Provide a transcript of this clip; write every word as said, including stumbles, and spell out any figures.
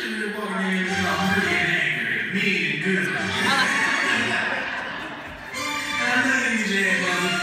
You're walking in and I'm really angry, mean and good. And I know you, Jan,